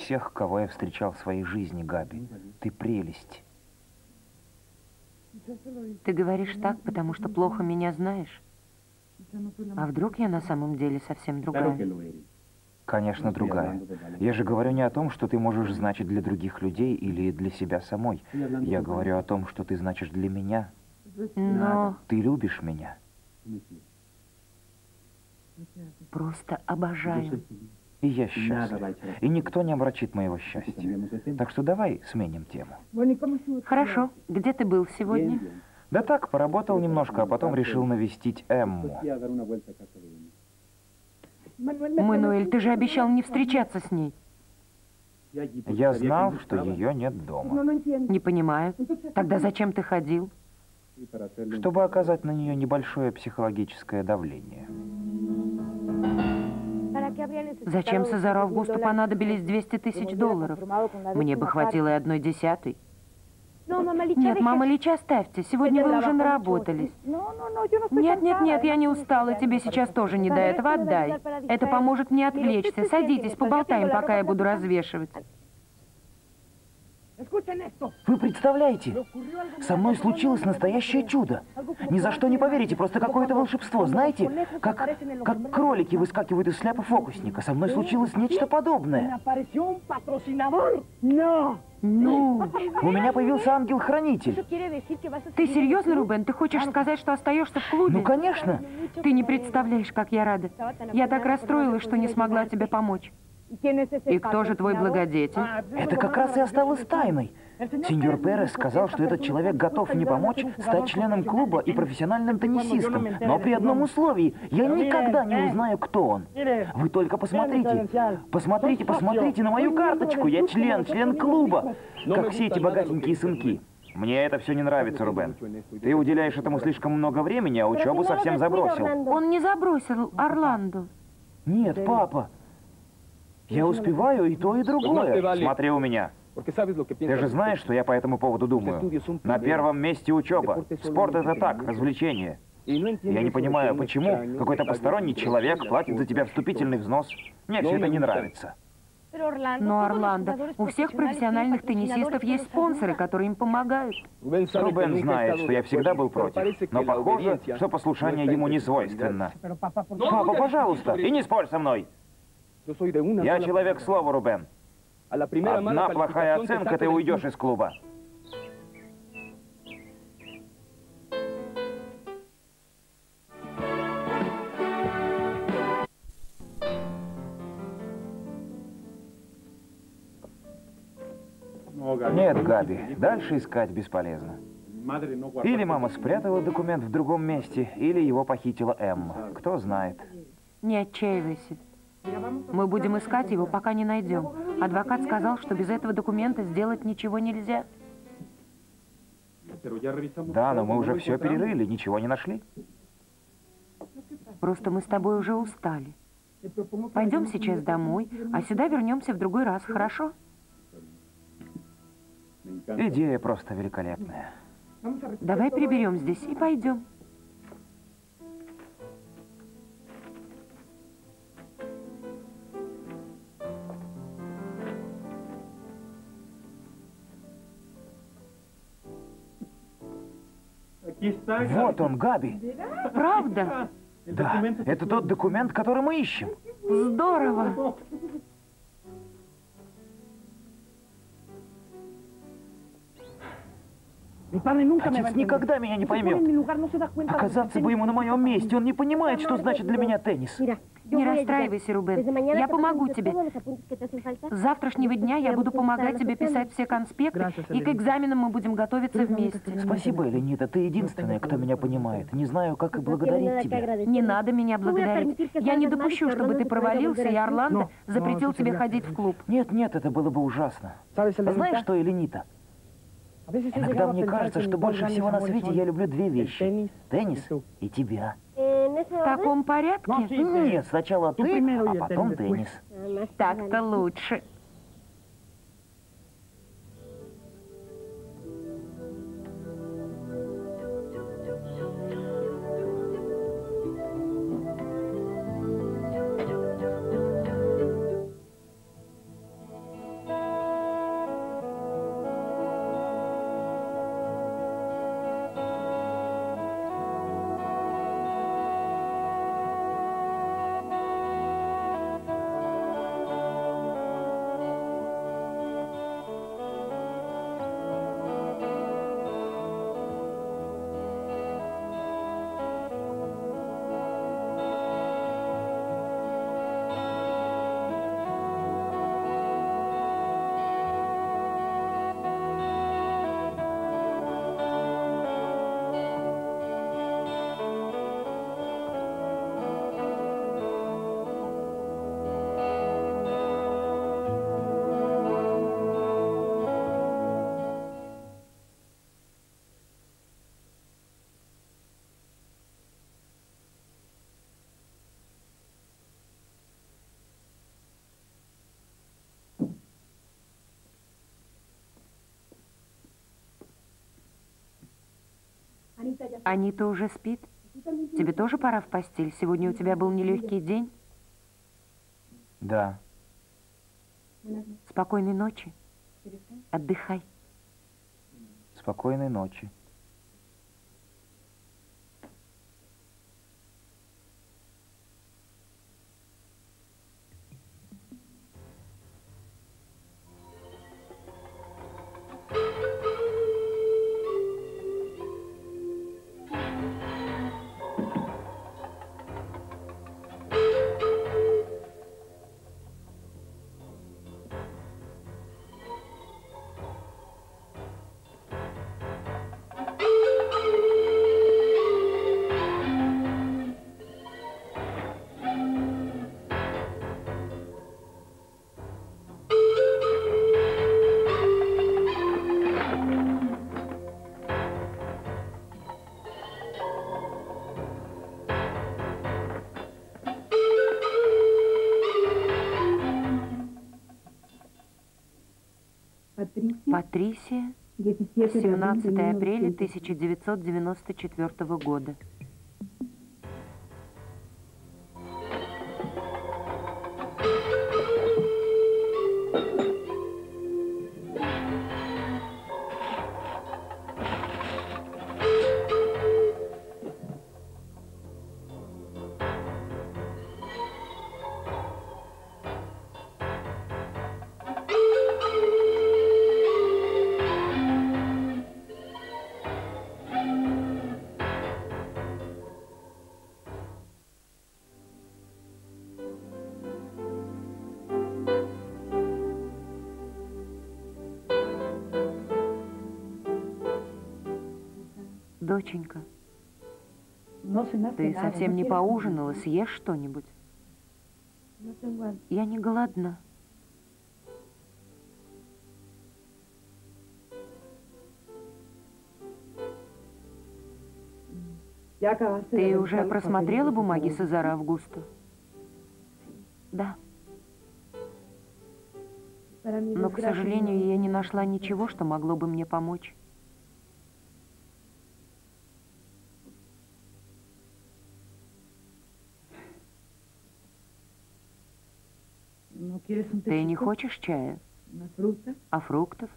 всех, кого я встречал в своей жизни, Габи. Ты прелесть. Ты говоришь так, потому что плохо меня знаешь? А вдруг я на самом деле совсем другая? Конечно, другая. Я же говорю не о том, что ты можешь значить для других людей или для себя самой. Я говорю о том, что ты значишь для меня. Но Ты любишь меня. просто обожаю. И я счастлив. И никто не омрачит моего счастья. Так что давай сменим тему. Хорошо. Где ты был сегодня? Да так, поработал немножко, а потом решил навестить Эмму. Мануэль, ты же обещал не встречаться с ней. Я знал, что ее нет дома. Не понимаю. Тогда зачем ты ходил? Чтобы оказать на нее небольшое психологическое давление. Зачем Сезару Августу понадобились 200 тысяч долларов? Мне бы хватило и 1/10. Нет, мама Лича, оставьте. Сегодня вы уже наработались. Нет, нет, нет, я не устала. Тебе сейчас тоже не до этого. Отдай. Это поможет мне отвлечься. Садитесь, поболтаем, пока я буду развешивать. Вы представляете? Со мной случилось настоящее чудо. Ни за что не поверите, просто какое-то волшебство. Знаете, как кролики выскакивают из шляпы фокусника. Со мной случилось нечто подобное. Ну, У меня появился ангел-хранитель. ты серьезно, Рубен? Ты хочешь сказать, что остаешься в клубе? Ну, конечно. Ты не представляешь, как я рада. Я так расстроилась, что не смогла тебе помочь. И кто же твой благодетель? Это как раз и осталось тайной. Сеньор Перес сказал, что этот человек готов мне помочь стать членом клуба и профессиональным теннисистом. Но при одном условии. Я никогда не узнаю, кто он. Вы только посмотрите. Посмотрите, посмотрите на мою карточку. Я член клуба. Как все эти богатенькие сынки. Мне это все не нравится, Рубен. Ты уделяешь этому слишком много времени, а учебу совсем забросил. Он не забросил Орландо. Нет, папа. Я успеваю и то, и другое. Смотри у меня. Ты же знаешь, что я по этому поводу думаю. На первом месте учеба. Спорт — это так, развлечение. Я не понимаю, почему какой-то посторонний человек платит за тебя вступительный взнос. Мне все это не нравится. Но, Орландо, у всех профессиональных теннисистов есть спонсоры, которые им помогают. Рубен знает, что я всегда был против. Но похоже, что послушание ему не свойственно. Папа, пожалуйста, и не спорь со мной. Я человек слова, Рубен. Одна плохая оценка, ты уйдешь из клуба. Нет, Габи, дальше искать бесполезно. Или мама спрятала документ в другом месте, или его похитила Эмма. Кто знает. Не отчаивайся. Мы будем искать его, пока не найдем. Адвокат сказал, что без этого документа сделать ничего нельзя. Да, но мы уже все перерыли, ничего не нашли. Просто мы с тобой уже устали. Пойдем сейчас домой, а сюда вернемся в другой раз, хорошо? Идея просто великолепная. Давай приберем здесь и пойдем. Вот он, Габи. Правда? Да, это тот документ, который мы ищем. Здорово. Отец никогда меня не поймет. Оказаться бы ему на моем месте. Он не понимает, что значит для меня теннис. Не расстраивайся, Рубен. Я помогу тебе. С завтрашнего дня я буду помогать тебе писать все конспекты, и к экзаменам мы будем готовиться вместе. Спасибо, Эленита. Ты единственная, кто меня понимает. Не знаю, как и благодарить тебя. Не надо меня благодарить. Я не допущу, чтобы ты провалился, и Орландо запретил тебе ходить в клуб. Нет, нет, это было бы ужасно. Знаешь что, Эленита? Иногда мне кажется, что больше всего на свете я люблю две вещи. Теннис и тебя. В таком порядке? Нет, сначала ты, а потом теннис. Так-то лучше. Анита уже спит? Тебе тоже пора в постель? Сегодня у тебя был нелегкий день? Да. Спокойной ночи. Отдыхай. Спокойной ночи. Патрисия, 17 апреля 1994 года. Доченька, ты совсем не поужинала, съешь что-нибудь? Я не голодна. Ты уже просмотрела бумаги Сезара Августо? Да. Но, к сожалению, я не нашла ничего, что могло бы мне помочь. Ты не хочешь чая? А фруктов?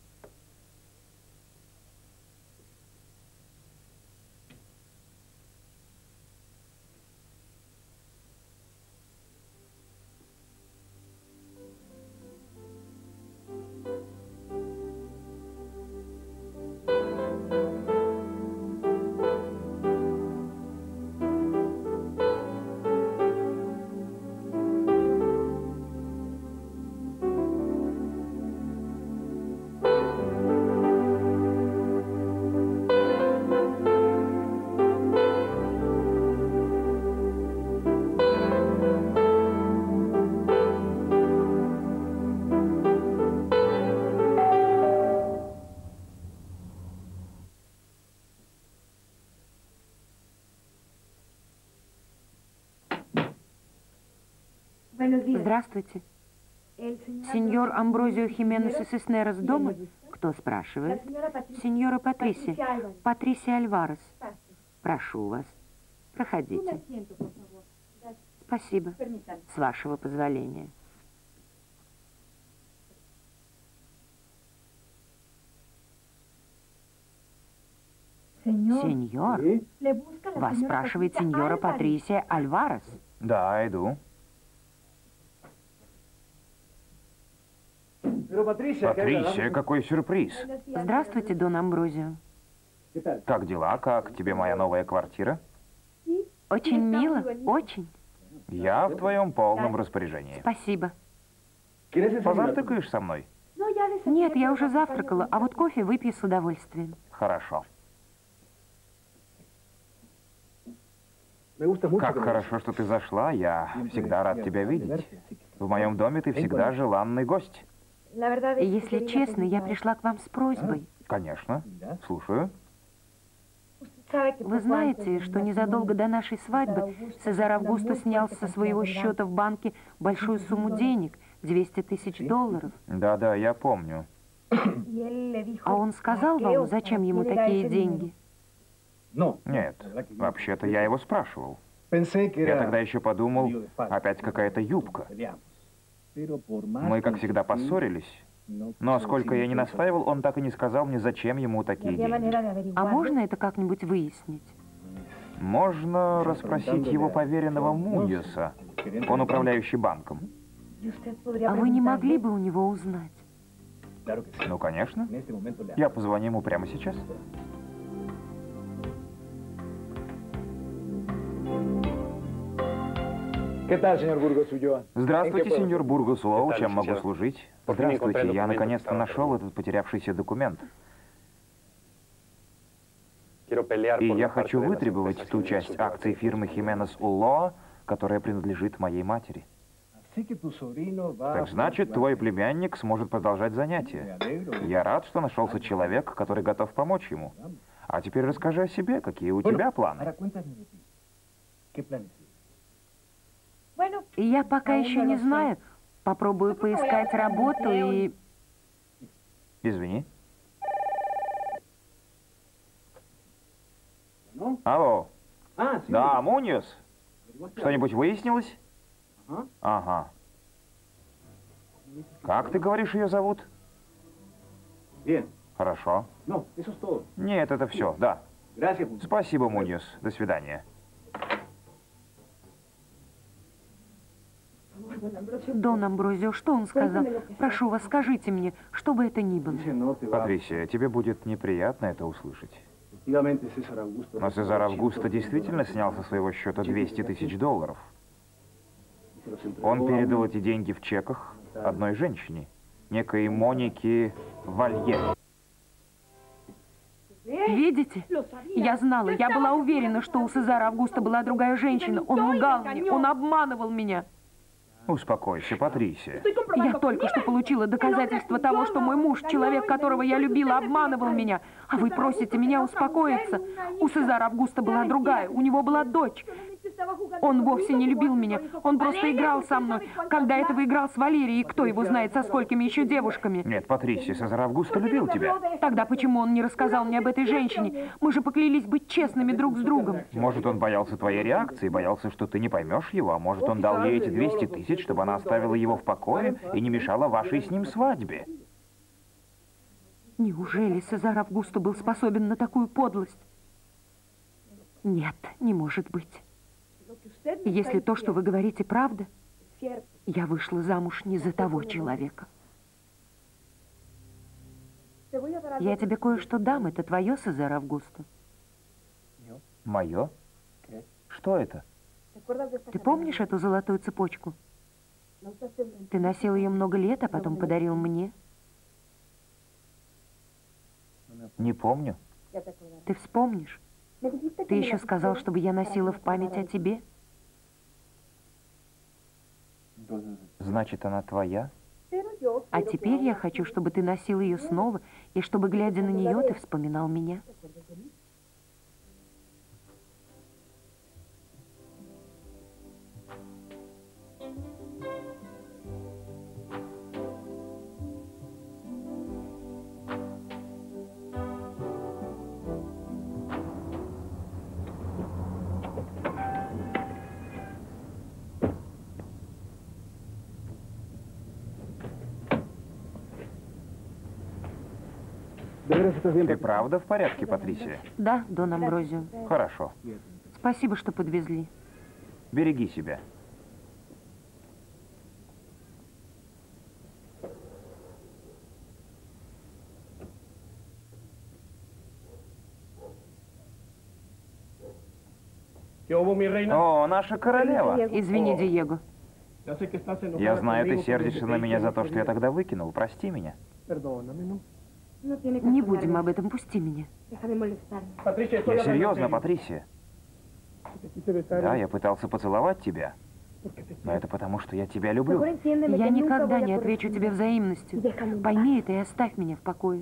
Здравствуйте. Сеньор Амброзио Хименес и Сиснерос дома? Кто спрашивает? Сеньора Патрисия. Патрисия Альварес. Прошу вас. Проходите. Спасибо. С вашего позволения. Сеньор? Вас спрашивает сеньора Патрисия Альварес. Да, иду. Патрисия, какой сюрприз. Здравствуйте, Дон Амброзио. Как дела? Как тебе моя новая квартира? Очень мило, очень. Я в твоем полном распоряжении. Спасибо. Позавтракаешь со мной? Нет, я уже завтракала, а вот кофе выпью с удовольствием. Хорошо. Как хорошо, что ты зашла. Я всегда рад тебя видеть. В моем доме ты всегда желанный гость. Если честно, я пришла к вам с просьбой. Конечно. Слушаю. Вы знаете, что незадолго до нашей свадьбы Сезар Августо снял со своего счета в банке большую сумму денег, 200 тысяч долларов. Да-да, я помню. А он сказал вам, зачем ему такие деньги? Нет, вообще-то я его спрашивал. Я тогда еще подумал, опять какая-то юбка. Мы, как всегда, поссорились. Но сколько я не настаивал, он так и не сказал мне, зачем ему такие деньги. А можно это как-нибудь выяснить? Можно расспросить его поверенного Муньоса. Он управляющий банком. А вы не могли бы у него узнать? Ну, конечно. Я позвоню ему прямо сейчас. Здравствуйте, сеньор Бургос Лоу. Чем могу служить? Здравствуйте, я наконец-то нашел этот потерявшийся документ. И я хочу вытребовать ту часть акций фирмы Хименес Улоа, которая принадлежит моей матери. Так значит, твой племянник сможет продолжать занятия. Я рад, что нашелся человек, который готов помочь ему. А теперь расскажи о себе, какие у тебя планы. Я пока еще не знаю. Попробую поискать работу и... Извини. Алло. Да, Муньос. Что-нибудь выяснилось? Ага. Как ты говоришь, ее зовут? Хорошо. Нет, это все, да. Спасибо, Муньос. До свидания. Дон Амброзио, что он сказал? Прошу вас, скажите мне, что бы это ни было. Патрисия, тебе будет неприятно это услышать. Но Сезар Августо действительно снял со своего счета 200 тысяч долларов. Он передал эти деньги в чеках одной женщине, некой Монике Валье. Видите? Я знала, я была уверена, что у Сезара Августа была другая женщина. Он лгал мне, он обманывал меня. Успокойся, Патрисия. Я только что получила доказательство того, что мой муж, человек, которого я любила, обманывал меня. А вы просите меня успокоиться. У Сезара Августа была другая, у него была дочь. Он вовсе не любил меня, он просто играл со мной. Когда этого играл с Валерией, кто его знает, со сколькими еще девушками. Нет, Патрисия, Сезар Августо любил тебя. Тогда почему он не рассказал мне об этой женщине? Мы же поклялись быть честными друг с другом. Может, он боялся твоей реакции, боялся, что ты не поймешь его, а может, он дал ей эти 200 тысяч, чтобы она оставила его в покое и не мешала вашей с ним свадьбе. Неужели Сезар Августо был способен на такую подлость? Нет, не может быть. Если то, что вы говорите, правда, я вышла замуж не за того человека. Я тебе кое-что дам, это твое, Сезар Августо. Мое? Что это? Ты помнишь эту золотую цепочку? Ты носил ее много лет, а потом подарил мне. Не помню. Ты вспомнишь? Ты еще сказал, чтобы я носила в память о тебе. Значит, она твоя? А теперь я хочу, чтобы ты носил ее снова, и чтобы, глядя на нее, ты вспоминал меня. Ты правда в порядке, Патрисия? Да, Дон Амброзио. Хорошо. Спасибо, что подвезли. Береги себя. О, наша королева. Извини, Диего. Я знаю, ты сердишься на меня за то, что я тогда выкинул. Прости меня. Не будем об этом, пусти меня. Я серьезно, Патрисия. Да, я пытался поцеловать тебя. Но это потому, что я тебя люблю. Я никогда не отвечу тебе взаимностью. Пойми это и оставь меня в покое.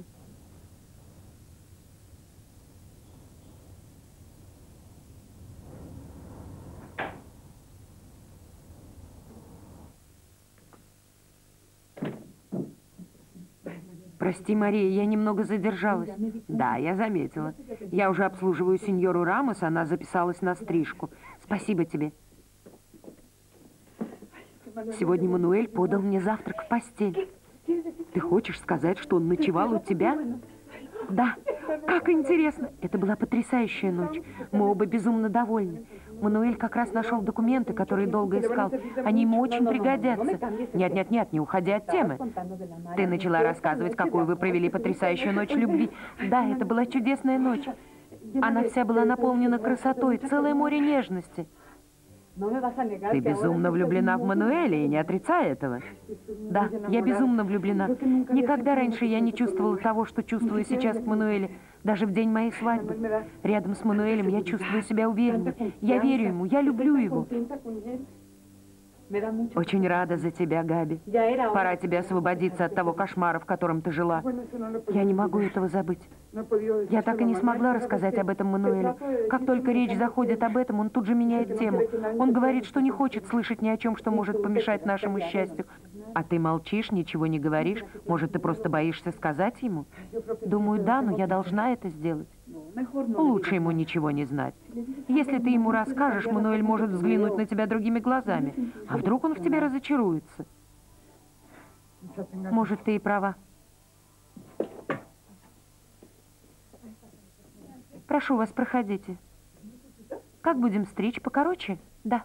Прости, Мария, я немного задержалась. Да, я заметила. Я уже обслуживаю сеньору Рамос, она записалась на стрижку. Спасибо тебе. Сегодня Мануэль подал мне завтрак в постель. Ты хочешь сказать, что он ночевал у тебя? Да. Как интересно. Это была потрясающая ночь. Мы оба безумно довольны. Мануэль как раз нашел документы, которые долго искал. Они ему очень пригодятся. Нет, не уходи от темы. Ты начала рассказывать, какую вы провели потрясающую ночь любви. Да, это была чудесная ночь. Она вся была наполнена красотой, целое море нежности. Ты безумно влюблена в Мануэля и не отрицай этого. Да, я безумно влюблена. Никогда раньше я не чувствовала того, что чувствую сейчас к Мануэлю. Даже в день моей свадьбы. Рядом с Мануэлем я чувствую себя уверенней. Я верю ему, я люблю его. Очень рада за тебя, Габи. Пора тебе освободиться от того кошмара, в котором ты жила. Я не могу этого забыть. Я так и не смогла рассказать об этом Мануэлю. Как только речь заходит об этом, он тут же меняет тему. Он говорит, что не хочет слышать ни о чем, что может помешать нашему счастью. А ты молчишь, ничего не говоришь. Может, ты просто боишься сказать ему? Думаю, да, но я должна это сделать. Лучше ему ничего не знать. Если ты ему расскажешь, Мануэль может взглянуть на тебя другими глазами. А вдруг он в тебе разочаруется? Может, ты и права. Прошу вас, проходите. Как будем стричь? Покороче? Да.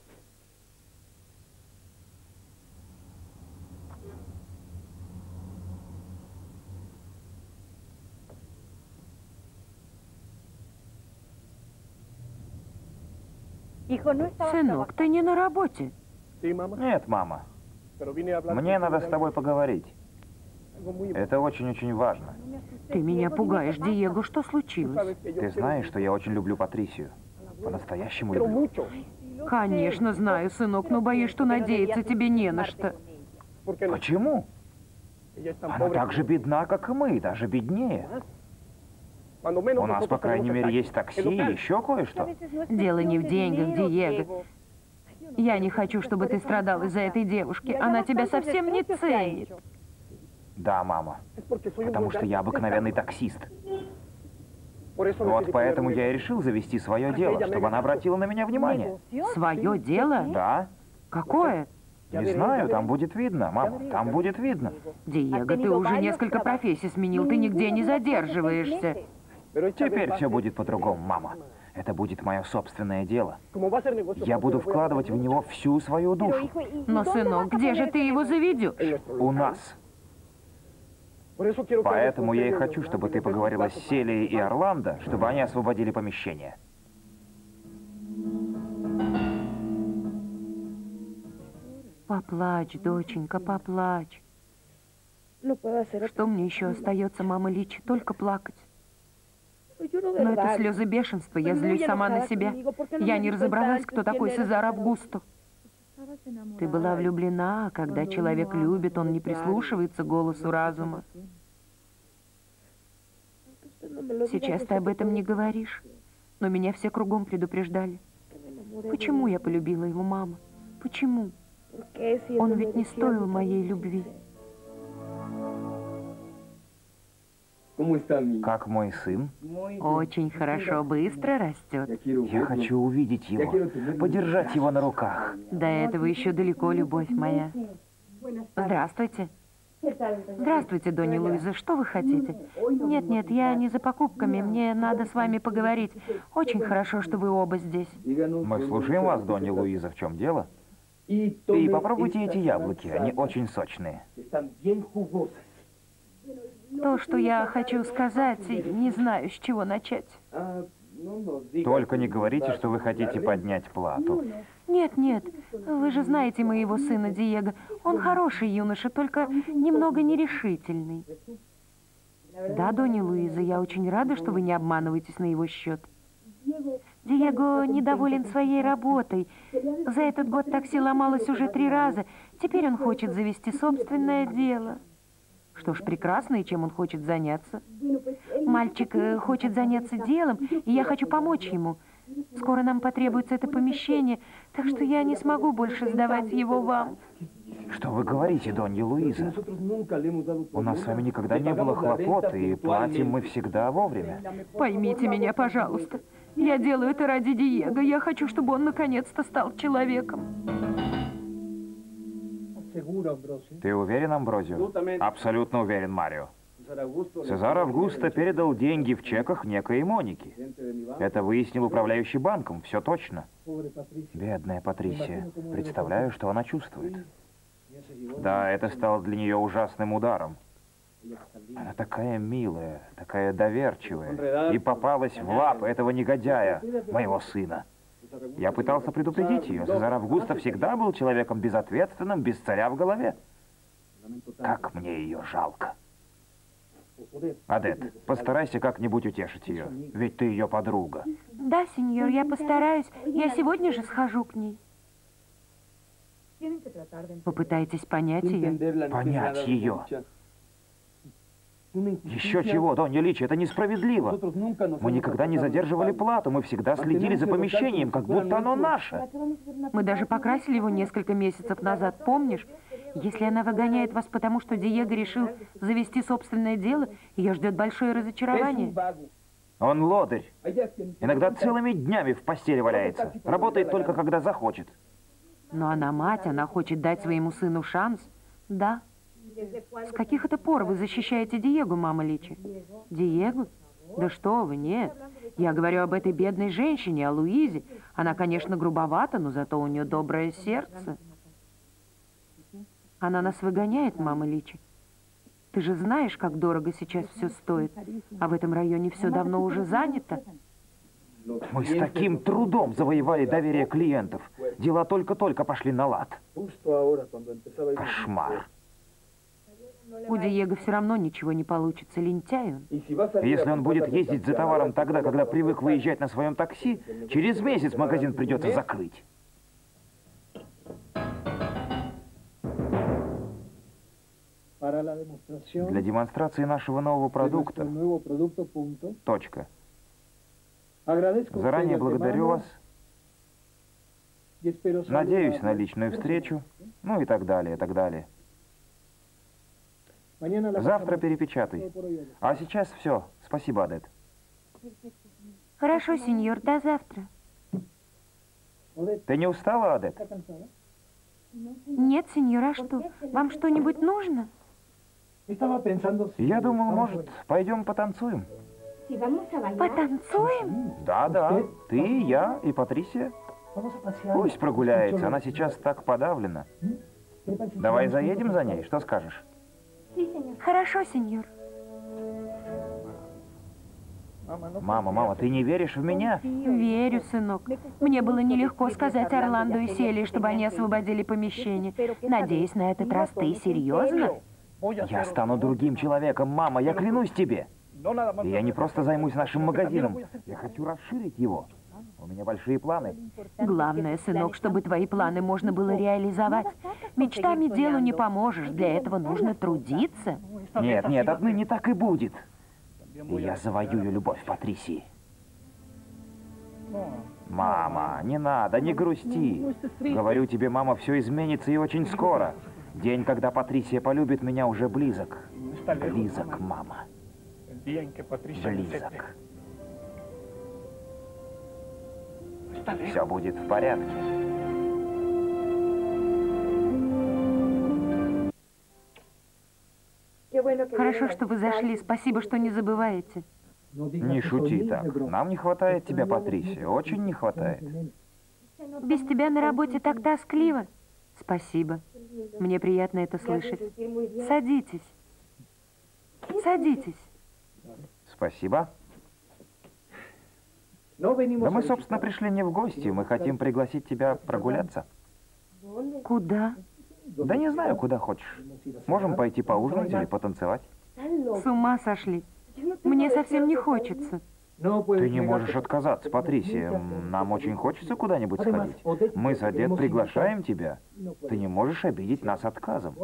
Сынок, ты не на работе. Нет, мама. Мне надо с тобой поговорить. Это очень-очень важно. Ты меня пугаешь, Диего. Что случилось? Ты знаешь, что я очень люблю Патрисию. По-настоящему люблю. Конечно, знаю, сынок, но боюсь, что надеяться тебе не на что. Почему? Она так же бедна, как и мы, даже беднее. У нас, по крайней мере, есть такси и еще кое-что. Дело не в деньгах, Диего. Я не хочу, чтобы ты страдал из-за этой девушки. Она тебя совсем не ценит. Да, мама. Потому что я обыкновенный таксист. Вот поэтому я и решил завести свое дело, чтобы она обратила на меня внимание. Свое дело? Да. Какое? Не знаю, там будет видно, мама, там будет видно. Диего, ты уже несколько профессий сменил, ты нигде не задерживаешься. Теперь все будет по-другому, мама. Это будет мое собственное дело. Я буду вкладывать в него всю свою душу. Но, сынок, где же ты его заведешь? У нас. Поэтому я и хочу, чтобы ты поговорила с Селией и Орландо, чтобы они освободили помещение. Поплачь, доченька, поплачь. Что мне еще остается, мама Личи? Только плакать. Но это слезы бешенства, я злюсь сама на себя. Я не разобралась, кто такой Сезар Августо. Ты была влюблена, а когда человек любит, он не прислушивается к голосу разума. Сейчас ты об этом не говоришь, но меня все кругом предупреждали. Почему я полюбила его, мама? Почему? Он ведь не стоил моей любви. Как мой сын? Очень хорошо, быстро растет. Я хочу увидеть его, подержать его на руках. До этого еще далеко, любовь моя. Здравствуйте. Здравствуйте, Донья Луиза. Что вы хотите? Нет, я не за покупками. Мне надо с вами поговорить. Очень хорошо, что вы оба здесь. Мы слушаем вас, Донья Луиза. В чем дело? И попробуйте эти яблоки. Они очень сочные. То, что я хочу сказать, не знаю, с чего начать. Только не говорите, что вы хотите поднять плату. Нет, вы же знаете моего сына Диего. Он хороший юноша, только немного нерешительный. Да, Донья Луиза, я очень рада, что вы не обманываетесь на его счет. Диего недоволен своей работой. За этот год такси ломалось уже 3 раза. Теперь он хочет завести собственное дело. Что ж, прекрасно, и чем он хочет заняться? Мальчик хочет заняться делом, и я хочу помочь ему. Скоро нам потребуется это помещение, так что я не смогу больше сдавать его вам. Что вы говорите, Донья Луиза? У нас с вами никогда не было хлопот, и платим мы всегда вовремя. Поймите меня, пожалуйста. Я делаю это ради Диего. Я хочу, чтобы он наконец-то стал человеком. Ты уверен, Амброзио? Абсолютно уверен, Марио. Сезар Августо передал деньги в чеках некой Монике. Это выяснил управляющий банком, все точно. Бедная Патрисия. Представляю, что она чувствует. Да, это стало для нее ужасным ударом. Она такая милая, такая доверчивая, и попалась в лапы этого негодяя, моего сына. Я пытался предупредить ее. Сезар Августо всегда был человеком безответственным, без царя в голове. Как мне ее жалко. Адет, постарайся как-нибудь утешить ее, ведь ты ее подруга. Да, сеньор, я постараюсь. Я сегодня же схожу к ней. Попытайтесь понять ее. Понять ее? Еще чего, Донья Личи, это несправедливо. Мы никогда не задерживали плату, мы всегда следили за помещением, как будто оно наше. Мы даже покрасили его несколько месяцев назад, помнишь? Если она выгоняет вас потому, что Диего решил завести собственное дело, ее ждет большое разочарование. Он лодырь. Иногда целыми днями в постели валяется. Работает только, когда захочет. Но она мать, она хочет дать своему сыну шанс. Да. С каких это пор вы защищаете Диего, мама Личи? Диего? Да что вы, нет. Я говорю об этой бедной женщине, о Луизе. Она, конечно, грубовата, но зато у нее доброе сердце. Она нас выгоняет, мама Личи. Ты же знаешь, как дорого сейчас все стоит. А в этом районе все давно уже занято. Мы с таким трудом завоевали доверие клиентов. Дела только-только пошли на лад. Кошмар. У Диего все равно ничего не получится, лентяй он. Если он будет ездить за товаром тогда, когда привык выезжать на своем такси, через месяц магазин придется закрыть. Для демонстрации нашего нового продукта. Точка. Заранее благодарю вас. Надеюсь на личную встречу. Ну и так далее, и так далее. Завтра перепечатай. А сейчас все. Спасибо, Адет. Хорошо, сеньор, до завтра. Ты не устала, Адет? Нет, сеньор, а что? Вам что-нибудь нужно? Я думал, может, пойдем потанцуем? Потанцуем? Да, ты, я и Патрисия. Пусть прогуляется, она сейчас так подавлена. Давай заедем за ней, что скажешь? Хорошо, сеньор. Мама, ты не веришь в меня? Верю, сынок. Мне было нелегко сказать Орландо и Селии, чтобы они освободили помещение. Надеюсь, на этот раз ты серьезно? Я стану другим человеком, мама, я клянусь тебе. И я не просто займусь нашим магазином, я хочу расширить его. У меня большие планы. Главное, сынок, чтобы твои планы можно было реализовать. Мечтами делу не поможешь, для этого нужно трудиться. Нет, отныне так и будет. И я завоюю любовь Патрисии. Мама, не надо, не грусти. Говорю тебе, мама, все изменится и очень скоро. День, когда Патрисия полюбит меня, уже близок. Близок, мама. Близок. Все будет в порядке. Хорошо, что вы зашли. Спасибо, что не забываете. Не шути так. Нам не хватает тебя, Патрисия. Очень не хватает. Без тебя на работе так тоскливо. Спасибо. Мне приятно это слышать. Садитесь. Садитесь. Спасибо. Да мы, собственно, пришли не в гости. Мы хотим пригласить тебя прогуляться. Куда? Да не знаю, куда хочешь. Можем пойти поужинать или потанцевать. С ума сошли. Мне совсем не хочется. Ты не можешь отказаться, Патрисия. Нам очень хочется куда-нибудь сходить. Мы с Адет приглашаем тебя. Ты не можешь обидеть нас отказом.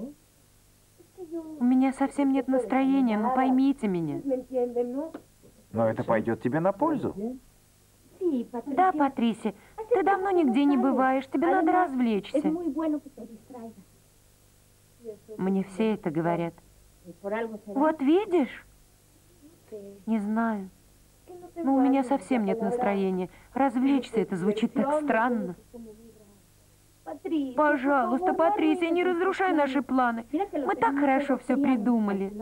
У меня совсем нет настроения, но поймите меня. Но это пойдет тебе на пользу. Да, Патрисия, ты давно нигде не бываешь, тебе надо развлечься. Мне все это говорят. Вот видишь? Не знаю. Но у меня совсем нет настроения. Развлечься — это звучит так странно. Пожалуйста, Патрисия, не разрушай наши планы. Мы так хорошо все придумали.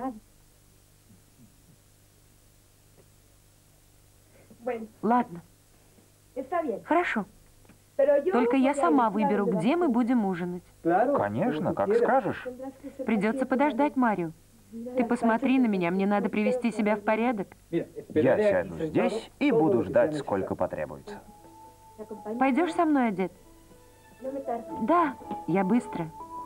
Ладно. Хорошо. Только я сама выберу, где мы будем ужинать. Конечно, как скажешь. Придется подождать Марио. Ты посмотри на меня, мне надо привести себя в порядок. Я сяду здесь и буду ждать, сколько потребуется. Пойдешь со мной, одет? Да, я быстро.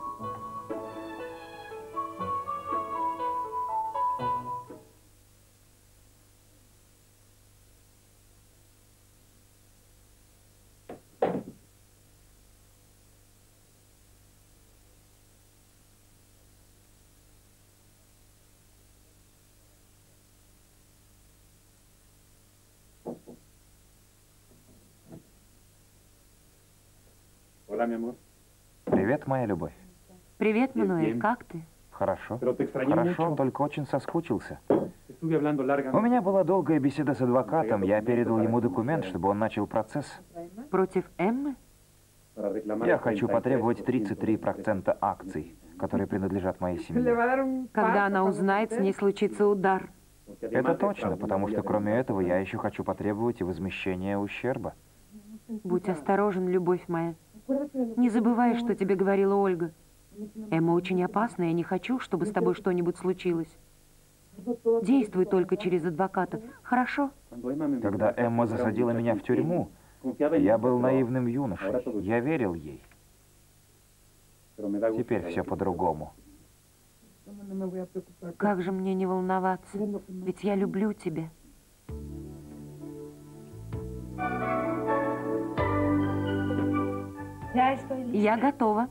Привет, моя любовь. Привет, Мануэль, как ты? Хорошо. Хорошо, только очень соскучился. У меня была долгая беседа с адвокатом. Я передал ему документ, чтобы он начал процесс. Против Эммы? Я хочу потребовать 33% акций, которые принадлежат моей семье. Когда она узнает, с ней случится удар. Это точно, потому что кроме этого я еще хочу потребовать и возмещения ущерба. Будь осторожен, любовь моя. Не забывай, что тебе говорила Ольга. Эмма очень опасна, я не хочу, чтобы с тобой что-нибудь случилось. Действуй только через адвоката, хорошо? Когда Эмма засадила меня в тюрьму, я был наивным юношей. Я верил ей. Теперь все по-другому. Как же мне не волноваться, ведь я люблю тебя. Я готова.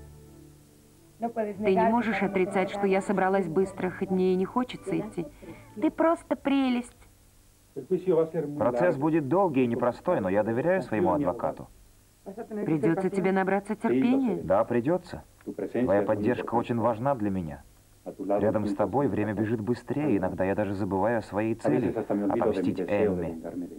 Ты не можешь отрицать, что я собралась быстро, хоть мне и не хочется идти. Ты просто прелесть. Процесс будет долгий и непростой, но я доверяю своему адвокату. Придется тебе набраться терпения. Да, придется. Твоя поддержка очень важна для меня. Рядом с тобой время бежит быстрее, иногда я даже забываю о своей цели — отомстить Эмме.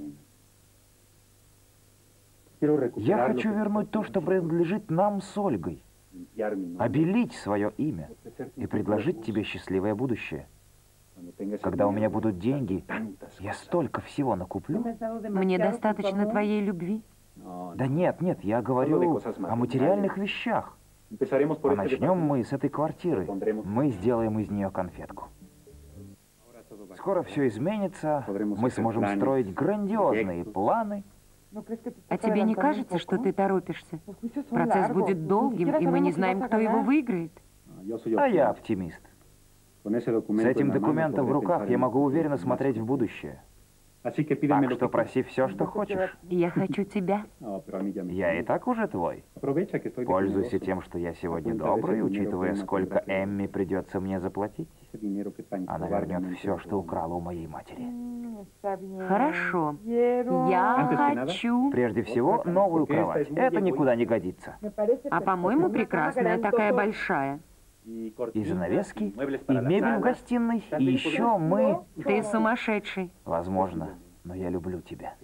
Я хочу вернуть то, что принадлежит нам с Ольгой, обелить свое имя и предложить тебе счастливое будущее. Когда у меня будут деньги, я столько всего накуплю. Мне достаточно твоей любви. Да нет, я говорю о материальных вещах. А начнем мы с этой квартиры. Мы сделаем из нее конфетку. Скоро все изменится, мы сможем строить грандиозные планы. А тебе не кажется, что ты торопишься? Процесс будет долгим, и мы не знаем, кто его выиграет. А я оптимист. С этим документом в руках я могу уверенно смотреть в будущее. Так что проси все, что хочешь. Я хочу тебя. Я и так уже твой. Пользуйся тем, что я сегодня добрый, учитывая, сколько Эмми придется мне заплатить. Она вернет все, что украла у моей матери. Хорошо. Я хочу... Прежде всего, новую кровать. Это никуда не годится. А по-моему, прекрасная, такая большая. И занавески, и мебель в гостиной, и еще мы... Ты сумасшедший. Возможно, но я люблю тебя.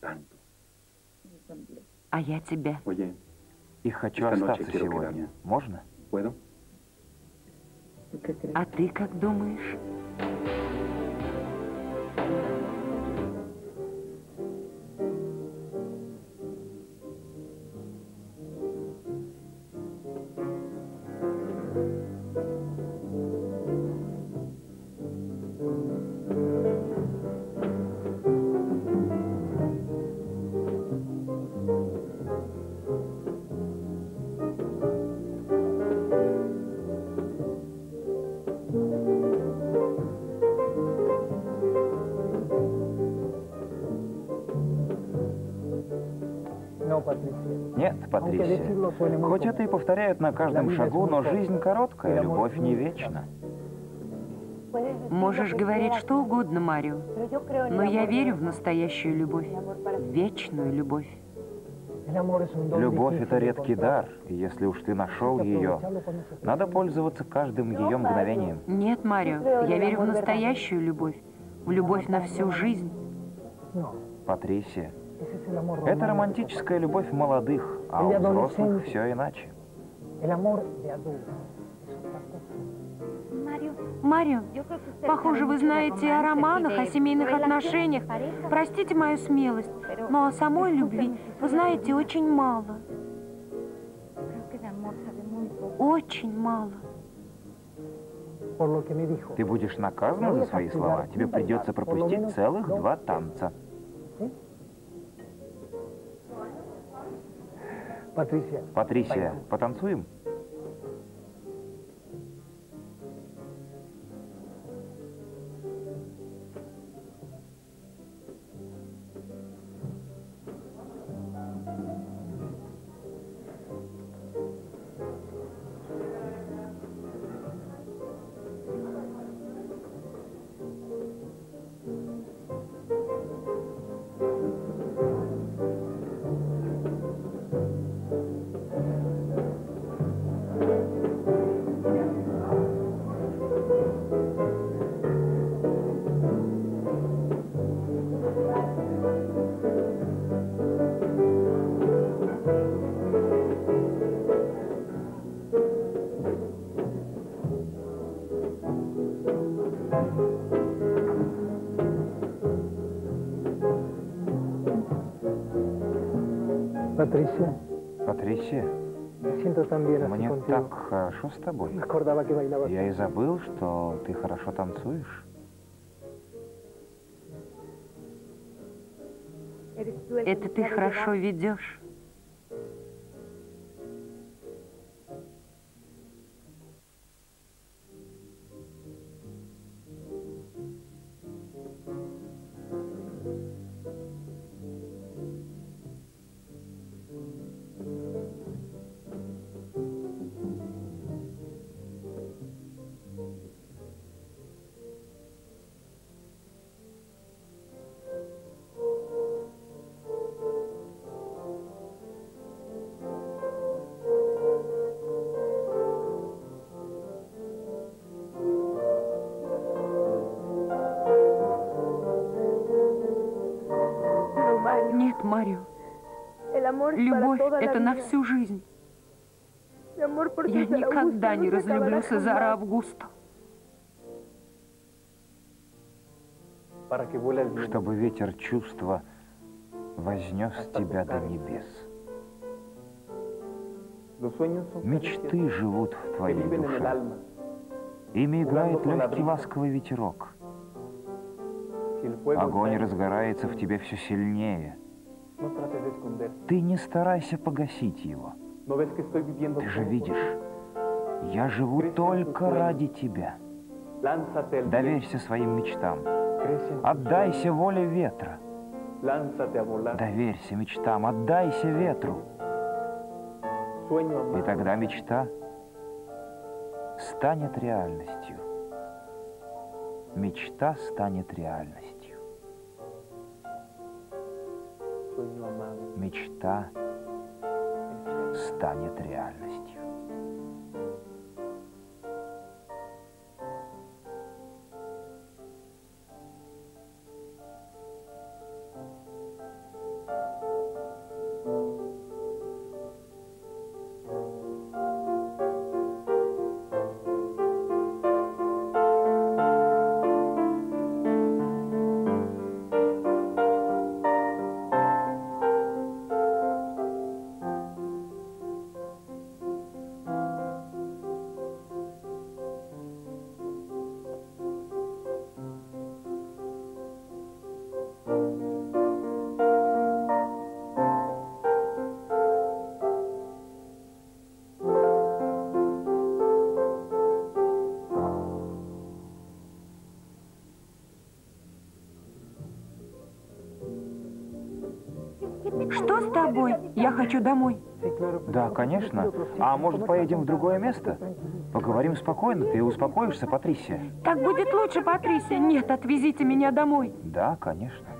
А я тебя. И хочу остаться сегодня. Можно? А ты как думаешь? Нет, Патрисия. Хоть это и повторяют на каждом шагу, но жизнь короткая, любовь не вечна. Можешь говорить что угодно, Марио, но я верю в настоящую любовь, вечную любовь. Любовь — это редкий дар, и если уж ты нашел ее, надо пользоваться каждым ее мгновением. Нет, Марио, я верю в настоящую любовь, в любовь на всю жизнь. Патрисия, это романтическая любовь молодых, а у взрослых все иначе. Марио, похоже, вы знаете о романах, о семейных отношениях. Простите мою смелость, но о самой любви вы знаете очень мало. Очень мало. Ты будешь наказана за свои слова. Тебе придется пропустить целых 2 танца. Патрисия, потанцуем? Патрисия, мне так хорошо с тобой. Я и забыл, что ты хорошо танцуешь. Это ты хорошо ведешь. Нет, Марио. Любовь — это на всю жизнь. Я никогда не разлюблю Сезара Августо. Чтобы ветер чувства вознес тебя до небес. Мечты живут в твоей душе. Ими играет легкий ласковый ветерок. Огонь разгорается в тебе все сильнее. Ты не старайся погасить его. Ты же видишь, я живу только ради тебя. Доверься своим мечтам. Отдайся воле ветра. Доверься мечтам, отдайся ветру. И тогда мечта станет реальностью. Мечта станет реальностью. Мечта станет реальностью. Что с тобой? Я хочу домой. Да, конечно. А может, поедем в другое место? Поговорим спокойно, ты успокоишься, Патрисия? Так будет лучше, Патрисия. Нет, отвезите меня домой. Да, конечно.